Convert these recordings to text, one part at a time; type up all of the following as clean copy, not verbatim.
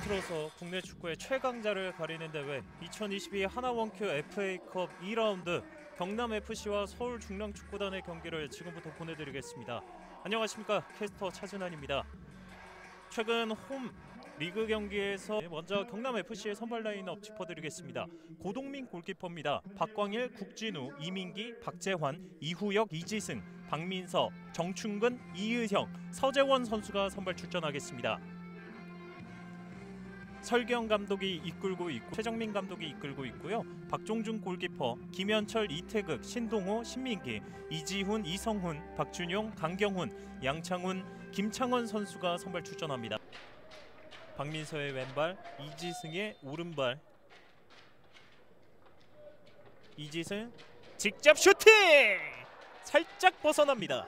들어서 국내 축구의 최강자를 가리는 대회 2022 하나원큐 FA컵 2라운드 경남FC와 서울중랑축구단의 경기를 지금부터 보내드리겠습니다. 안녕하십니까, 캐스터 차준환입니다. 최근 홈 리그 경기에서 먼저 경남FC의 선발 라인업 짚어드리겠습니다. 고동민 골키퍼입니다. 박광일, 국진우, 이민기, 박재환, 이후혁, 이지승, 박민서, 정충근, 이의형, 서재원 선수가 선발 출전하겠습니다. 설경 감독이 이끌고 있고 최정민 감독이 이끌고 있고요. 박종준 골키퍼, 김현철, 이태극, 신동호, 신민기, 이지훈, 이성훈, 박준용, 강경훈, 양창훈, 김창원 선수가 선발 출전합니다. 박민서의 왼발, 이지승의 오른발. 이지승 직접 슈팅! 살짝 벗어납니다.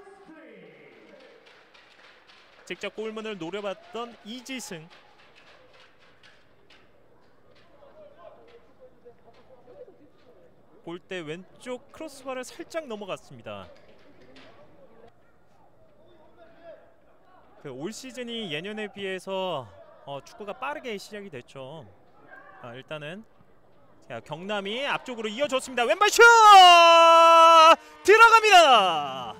직접 골문을 노려봤던 이지승. 골대 왼쪽 크로스바를 살짝 넘어갔습니다. 올 시즌이 예년에 비해서 축구가 빠르게 시작이 됐죠. 일단은 경남이 앞쪽으로 이어줬습니다. 왼발 슛! 들어갑니다.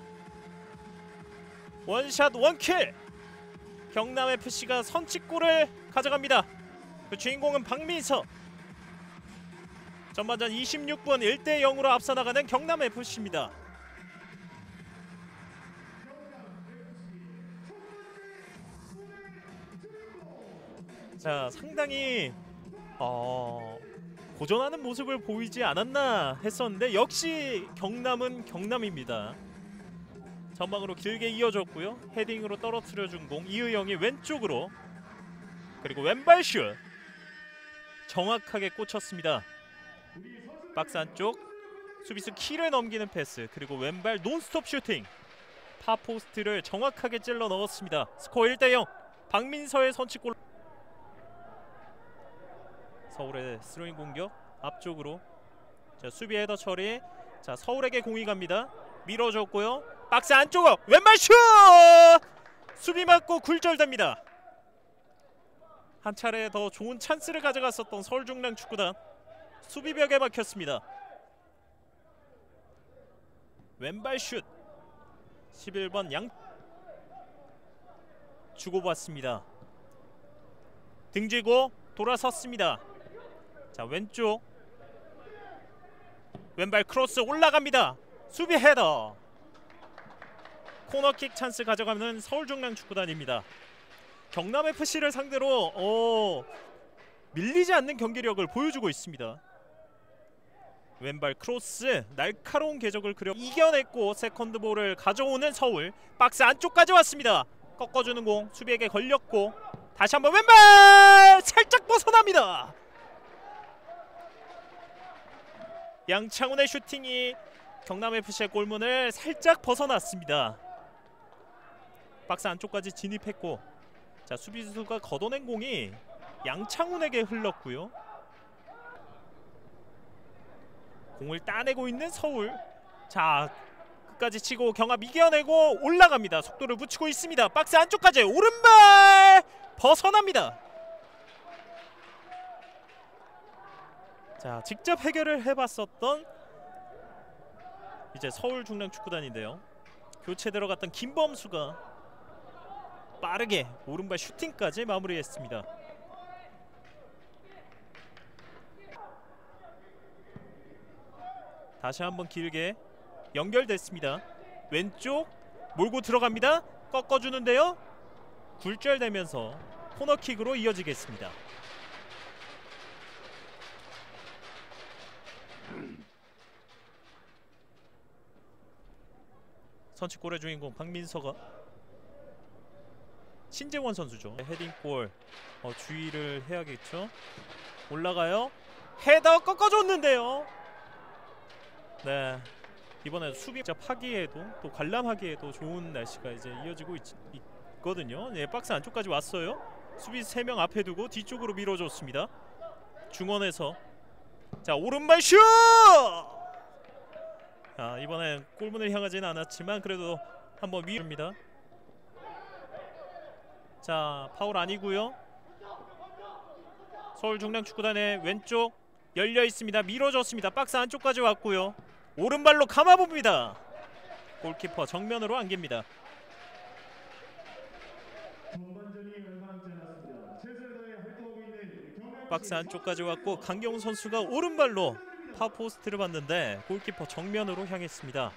원샷 원킬. 경남FC가 선취골을 가져갑니다. 그 주인공은 박민서. 전반전 26분 1대0으로 앞서 나가는 경남FC입니다. 자, 상당히 고전하는 모습을 보이지 않았나 했었는데 역시 경남은 경남입니다. 전방으로 길게 이어졌고요. 헤딩으로 떨어뜨려준 공 이의영이 왼쪽으로, 그리고 왼발 슛 정확하게 꽂혔습니다. 박스 안쪽 수비수 키를 넘기는 패스, 그리고 왼발 논스톱 슈팅, 파포스트를 정확하게 찔러 넣었습니다. 스코어 1대0. 박민서의 선취골. 서울의 스로잉 공격 앞쪽으로. 자, 수비 헤더 처리. 자, 서울에게 공이 갑니다. 밀어줬고요. 박스 안쪽으로 왼발 슛! 수비 맞고 굴절됩니다. 한 차례 더 좋은 찬스를 가져갔었던 서울중랑축구단 수비벽에 막혔습니다. 왼발 슛. 11번 양 주고받습니다. 등지고 돌아섰습니다. 자, 왼쪽 왼발 크로스 올라갑니다. 수비 헤더. 코너킥 찬스 가져가는 서울중랑축구단입니다. 경남FC를 상대로 밀리지 않는 경기력을 보여주고 있습니다. 왼발 크로스 날카로운 궤적을 그려 이겨냈고 세컨드볼을 가져오는 서울. 박스 안쪽까지 왔습니다. 꺾어주는 공 수비에게 걸렸고 다시 한번 왼발 살짝 벗어납니다. 양창훈의 슈팅이 경남FC의 골문을 살짝 벗어났습니다. 박스 안쪽까지 진입했고, 자, 수비수가 걷어낸 공이 양창훈에게 흘렀고요. 공을 따내고 있는 서울. 자, 끝까지 치고 경합 이겨내고 올라갑니다. 속도를 붙이고 있습니다. 박스 안쪽까지 오른발 벗어납니다. 자, 직접 해결을 해봤었던 이제 서울중랑축구단인데요. 교체 들어갔던 김범수가 빠르게 오른발 슈팅까지 마무리했습니다. 다시 한번 길게 연결됐습니다. 왼쪽 몰고 들어갑니다. 꺾어주는데요. 굴절되면서 코너킥으로 이어지겠습니다. 선취골의 주인공 박민서가 신재원 선수죠. 헤딩골 주의를 해야겠죠. 올라가요. 헤더 꺾어줬는데요. 네, 이번에 수비 하기에도 또 관람하기에도 좋은 날씨가 이제 이어지고 있거든요. 네, 박스 안쪽까지 왔어요. 수비 3명 앞에 두고 뒤쪽으로 밀어줬습니다. 중원에서 자, 오른발 슛! 자, 이번엔 골문을 향하지는 않았지만 그래도 한번 위입니다. 자, 파울 아니고요. 서울중량축구단의 왼쪽 열려 있습니다. 밀어줬습니다. 박스 안쪽까지 왔고요. 오른발로 감아봅니다. 골키퍼 정면으로 안깁니다. 박스 안쪽까지 왔고 강경훈 선수가 오른발로 파포스트를 봤는데 골키퍼 정면으로 향했습니다.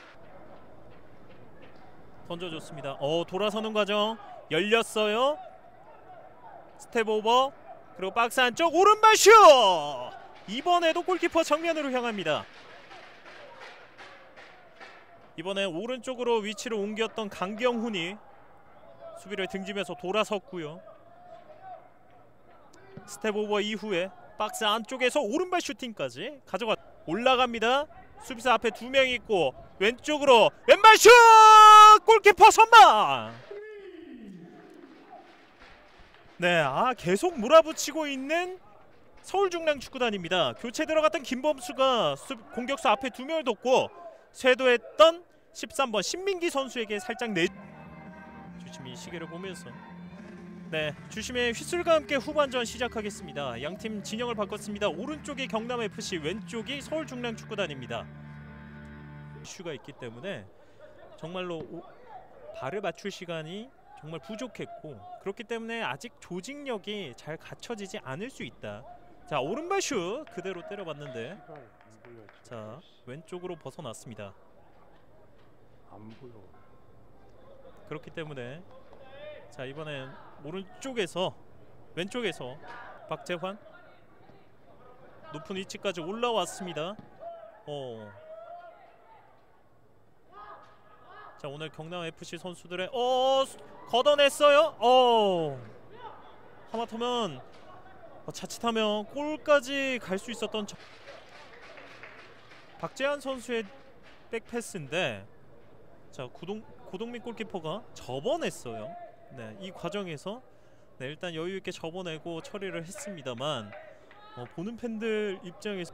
던져줬습니다. 돌아서는 과정 열렸어요. 스텝 오버 그리고 박스 안쪽 오른발 슛! 이번에도 골키퍼 정면으로 향합니다. 이번에 오른쪽으로 위치를 옮겼던 강경훈이 수비를 등지면서 돌아섰고요. 스텝 오버 이후에 박스 안쪽에서 오른발 슈팅까지 가져가 올라갑니다. 수비수 앞에 2명 있고 왼쪽으로 왼발 슛! 골키퍼 선방! 네, 계속 몰아붙이고 있는 서울중량축구단입니다. 교체 들어갔던 김범수가 공격수 앞에 2명을 뒀고 쇄도했던 13번 신민기 선수에게 살짝 주심이 시계를 보면서 주심의 휘슬과 함께 후반전 시작하겠습니다. 양팀 진영을 바꿨습니다. 오른쪽이 경남FC, 왼쪽이 서울중량축구단입니다. 이슈가 있기 때문에 정말로 발을 맞출 시간이 정말 부족했고 그렇기 때문에 아직 조직력이 잘 갖춰지지 않을 수 있다. 자, 오른발 슛 그대로 때려봤는데 자, 왼쪽으로 벗어났습니다. 안 보여. 그렇기 때문에 자, 이번엔 오른쪽에서 왼쪽에서 박재환 높은 위치까지 올라왔습니다. 자, 오늘 경남FC 선수들의 걷어냈어요. 하마터면 자칫하면 골까지 갈 수 있었던 박재환 선수의 백패스인데 자, 고동민 골키퍼가 접어냈어요. 네, 이 과정에서 일단 여유있게 접어내고 처리를 했습니다만 보는 팬들 입장에서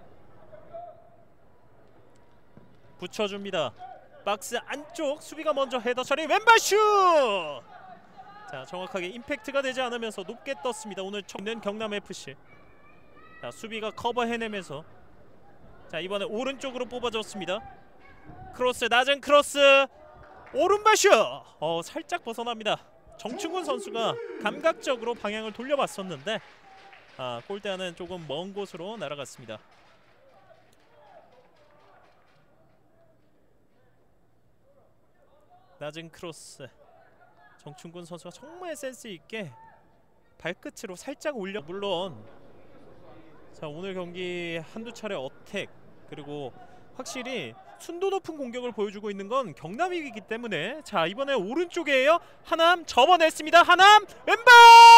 붙여줍니다. 박스 안쪽 수비가 먼저 헤더 처리 왼발 슛! 자, 정확하게 임팩트가 되지 않으면서 높게 떴습니다. 오늘 처음는 경남FC. 자, 수비가 커버해내면서 자, 이번에 오른쪽으로 뽑아줬습니다. 크로스, 낮은 크로스 오른발 슛! 살짝 벗어납니다. 정충훈 선수가 감각적으로 방향을 돌려봤었는데 골대와는 조금 먼 곳으로 날아갔습니다. 낮은 크로스 정충훈 선수가 정말 센스 있게 발끝으로 살짝 올려 물론 자, 오늘 경기 한두 차례 어택 그리고 확실히 순도 높은 공격을 보여주고 있는 건 경남이기 때문에 자, 이번에 오른쪽이에요. 하남 접어냈습니다. 하남 왼발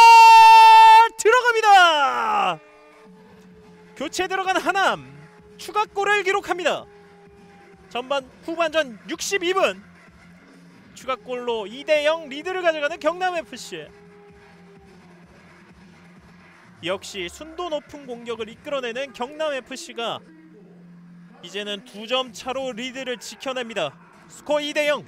들어갑니다. 교체 들어간 하남 추가골을 기록합니다. 후반전 62분 추가골로 2대0 리드를 가져가는 경남FC. 역시 순도 높은 공격을 이끌어내는 경남FC가 이제는 2점 차로 리드를 지켜냅니다. 스코어 2대0.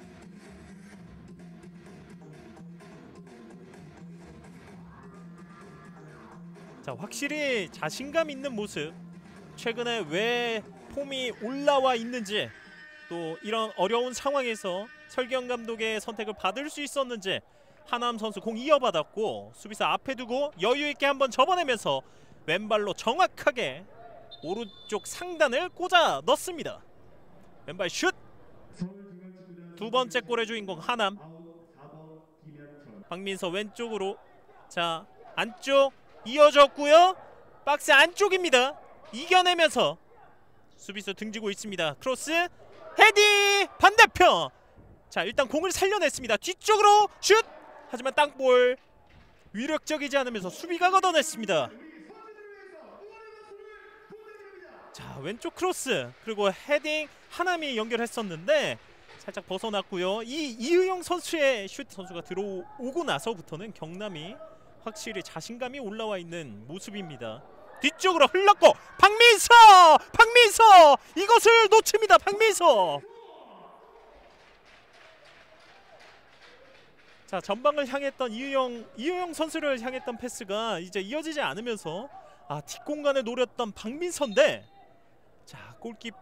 자, 확실히 자신감 있는 모습. 최근에 왜 폼이 올라와 있는지 또 이런 어려운 상황에서 설경 감독의 선택을 받을 수 있었는지 하남 선수 공 이어받았고 수비수 앞에 두고 여유있게 한번 접어내면서 왼발로 정확하게 오른쪽 상단을 꽂아 넣습니다. 왼발 슛! 두 번째 골의 주인공 하남. 박민서 왼쪽으로 자, 안쪽 이어졌고요. 박스 안쪽입니다. 이겨내면서 수비수 등지고 있습니다. 크로스 헤디 반대편. 자, 일단 공을 살려냈습니다. 뒤쪽으로 슛! 하지만 땅볼 위력적이지 않으면서 수비가 걷어냈습니다. 자, 왼쪽 크로스 그리고 헤딩 하남이 연결했었는데 살짝 벗어났고요. 이의용 선수의 슛 선수가 들어오고 나서부터는 경남이 확실히 자신감이 올라와 있는 모습입니다. 뒤쪽으로 흘렀고 박민서 이것을 놓칩니다. 박민서. 자, 전방을 향했던 이의용 선수를 향했던 패스가 이제 이어지지 않으면서 뒷공간을 노렸던 박민서인데 자 골키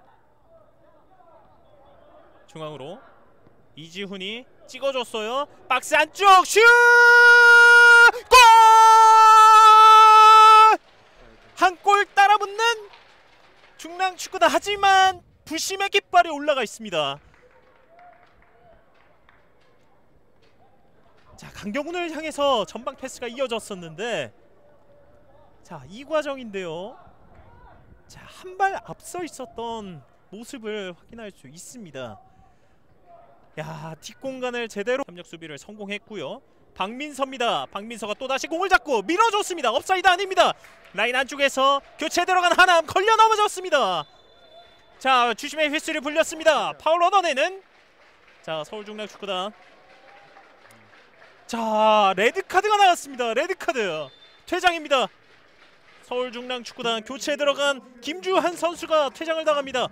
중앙으로 이지훈이 찍어줬어요. 박스 안쪽 슛! 골! 한 골 따라붙는 중랑축구단. 하지만 부심의 깃발이 올라가 있습니다. 자 강경훈을 향해서 전방 패스가 이어졌었는데 자 이 과정인데요. 자 한 발 앞서 있었던 모습을 확인할 수 있습니다. 야 뒷공간을 제대로 협력 수비를 성공했고요. 박민서입니다. 박민서가 또다시 공을 잡고 밀어줬습니다. 업사이드 아닙니다. 라인 안쪽에서 교체 들어간 하남 걸려 넘어졌습니다. 자 주심의 휘슬이 불렸습니다. 파울 얻어내는 자 서울중랑축구단. 자 레드카드가 나왔습니다. 레드카드 퇴장입니다. 서울중랑축구단 교체에 들어간 김주한 선수가 퇴장을 당합니다.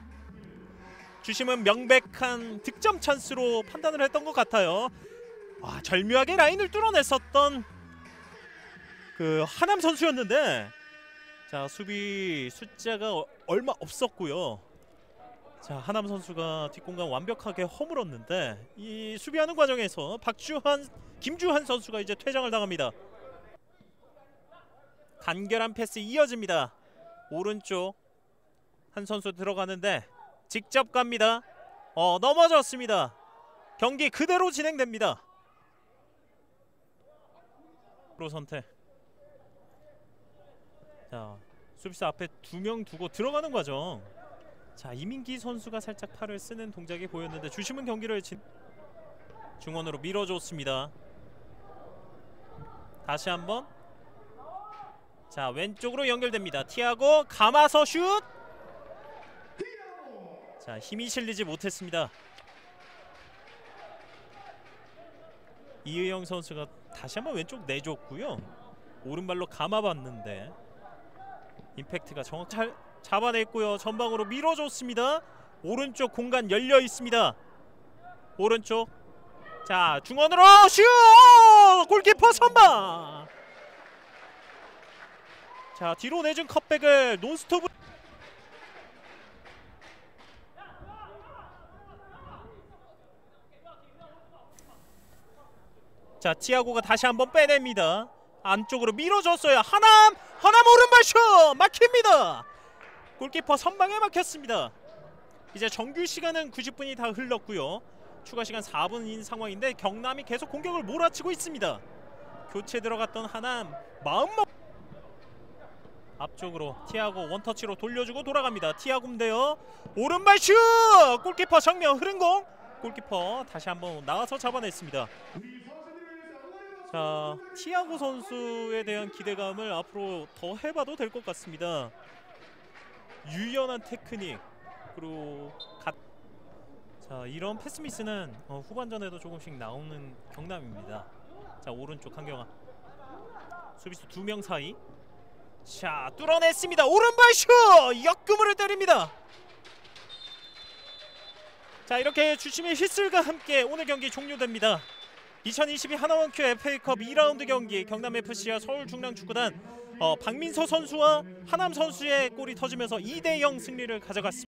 주심은 명백한 득점 찬스로 판단을 했던 것 같아요. 절묘하게 라인을 뚫어냈었던 그 하남 선수였는데 자 수비 숫자가 얼마 없었고요. 자 하남 선수가 뒷공간 완벽하게 허물었는데 이 수비하는 과정에서 김주한 선수가 이제 퇴장을 당합니다. 간결한 패스 이어집니다. 오른쪽 한 선수 들어가는데 직접 갑니다. 넘어졌습니다. 경기 그대로 진행됩니다. 프로 선택. 자 수비수 앞에 2명 두고 들어가는 과정. 자 이민기 선수가 살짝 팔을 쓰는 동작이 보였는데 주심은 경기를 중원으로 밀어줬습니다. 다시 한번 자 왼쪽으로 연결됩니다. 티아고 감아서 슛. 자 힘이 실리지 못했습니다. 이의영 선수가 다시 한번 왼쪽 내줬고요. 오른발로 감아봤는데 임팩트가 정확히 잘 잡아냈고요. 전방으로 밀어줬습니다. 오른쪽 공간 열려 있습니다. 오른쪽 자 중원으로 슛! 골키퍼 선방. 자 뒤로 내준 컵백을 논스톱으로 자 티아고가 다시 한번 빼냅니다. 안쪽으로 밀어줬어요. 하남 오른발 슛 막힙니다. 골키퍼 선방에 막혔습니다. 이제 정규 시간은 90분이 다 흘렀고요. 추가 시간 4분인 상황인데 경남이 계속 공격을 몰아치고 있습니다. 교체 들어갔던 하남 마음먹 앞쪽으로 티아고 원터치로 돌려주고 돌아갑니다. 티아고인데요. 오른발 슛! 골키퍼 정면 흐른 공. 골키퍼 다시 한번 나와서 잡아냈습니다. 자 티아고 선수에 대한 기대감을 앞으로 더 해봐도 될 것 같습니다. 유연한 테크닉 그리고 자 이런 패스미스는 후반전에도 조금씩 나오는 경남입니다. 자 오른쪽 한경아 수비수 2명 사이 자 뚫어냈습니다. 오른발 슛! 역금으로 때립니다. 자 이렇게 주심의 휘슬과 함께 오늘 경기 종료됩니다. 2022 하나원큐 FA컵 2라운드 경기 경남FC와 서울중랑축구단 박민서 선수와 하남 선수의 골이 터지면서 2대0 승리를 가져갔습니다.